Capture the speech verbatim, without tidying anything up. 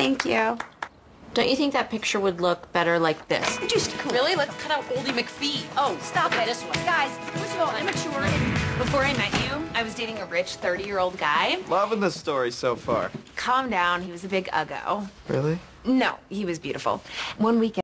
Thank you. Don't you think that picture would look better like this? Just cool. Really? Let's cut out Oldie McPhee. Oh, stop Okay, it. this one. Guys, first of all, immature. Before I met you, I was dating a rich thirty-year-old guy. Loving the story so far. Calm down. He was a big uggo. Really? No, he was beautiful. One weekend.